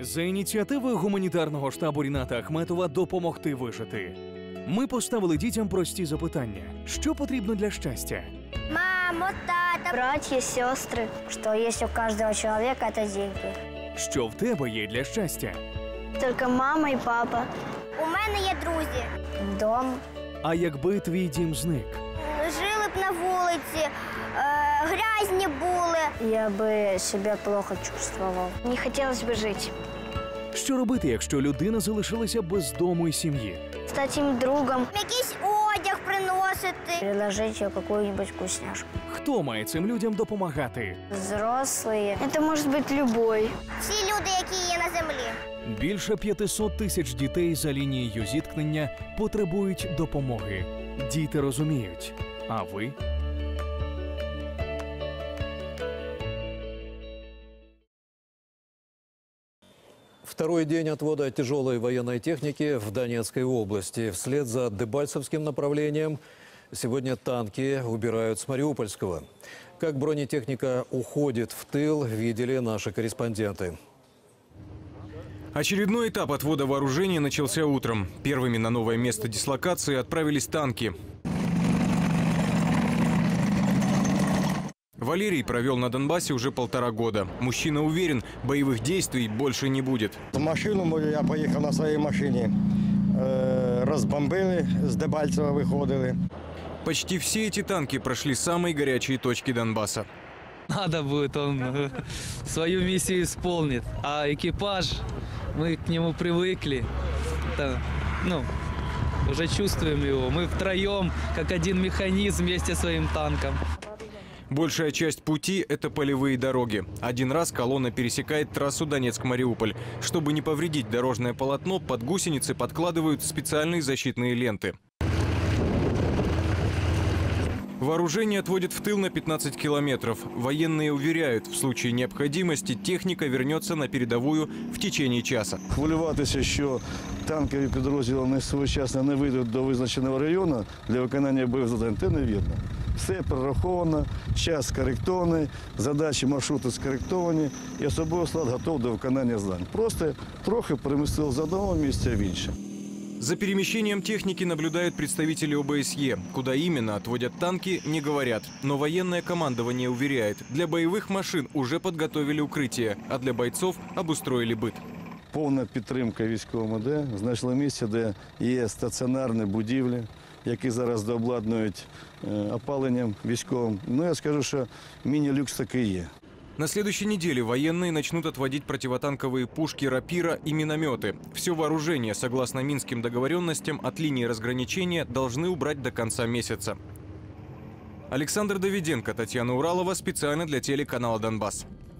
За ініціативи гуманітарного штабу Ріната Ахметова допомогти вижити. Ми поставили дітям прості запитання. Що потрібно для щастя? Мамо, тата, братья, сестры. Что есть у каждого человека, это деньги. Що в тебе є для щастя? Только мама и папа. У мене є друзі. Дом. А якби твій дім зник? Жили б на вулиці, грязні були. Я би себе плохо чувствовал. Не хотелось бы жить. Що робити, якщо людина залишилася без дому і сім'ї? Стать им другом. Якийсь одяг приносити. Предложить ее какую-нибудь вкусняшку. Хто має цим людям допомагати? Взрослые. Это может быть любой. Всі люди, які є на землі. Більше 500 тисяч дітей за лінією зіткнення потребують допомоги. Діти розуміють. А ви? Второй день отвода тяжелой военной техники в Донецкой области. Вслед за Дебальцевским направлением сегодня танки убирают с Мариупольского. Как бронетехника уходит в тыл, видели наши корреспонденты. Очередной этап отвода вооружения начался утром. Первыми на новое место дислокации отправились танки. Валерий провел на Донбассе уже 1,5 года. Мужчина уверен, боевых действий больше не будет. В машину мою я поїхав на своїй машині. Розбомбили, з Дебальцева виходили. Почти все эти танки прошли самые горячие точки Донбасса. Надо будет, он свою миссию исполнит. А экипаж, мы к нему привыкли. Это, уже чувствуем его. Мы втроем, как один механизм вместе со своим танком. Большая часть пути – это полевые дороги. Один раз колонна пересекает трассу Донецк-Мариуполь. Чтобы не повредить дорожное полотно, под гусеницы подкладывают специальные защитные ленты. Вооружение отводят в тыл на 15 километров. Военные уверяют, в случае необходимости техника вернется на передовую в течение часа. Хвилюватися, що танкові підрозділи своєчасно не вийдуть до визначеного району для виконання бойових завдань, це невірно. Все прораховано, час скоректований, задачі маршруту скоректовані і особовий склад готовий до виконання завдань. Просто трохи перемістили з одного місця в інше. За перемещением техники наблюдают представители ОБСЕ. Куда именно отводят танки, не говорят. Но военное командование уверяет, для боевых машин уже подготовили укрытие, а для бойцов обустроили быт. Повна підтримка військовому МД. Знайшли місце, де є стаціонарні будівлі, які зараз дообладнують опаленням військовим. Я скажу, що міні-люкс таки є. На следующей неделе военные начнут отводить противотанковые пушки «Рапира» и минометы. Все вооружение, согласно минским договоренностям, от линии разграничения должны убрать до конца месяца. Александр Давиденко, Татьяна Уралова, специально для телеканала «Донбасс».